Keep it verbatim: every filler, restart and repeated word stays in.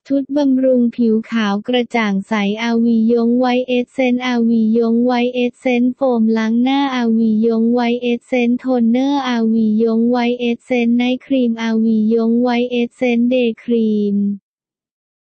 ชุดบำรุงผิวขาวกระจ่างใสอาวียงไวท์เอสเซนต์อาวียงไวท์เอสเซนต์โฟมล้างหน้าอาวียงไวท์เอสเซนต์โทนเนอร์อาวียงไวท์เอสเซนต์ไนท์ครีมอาวียงไวท์เอสเซนต์เดย์ครีม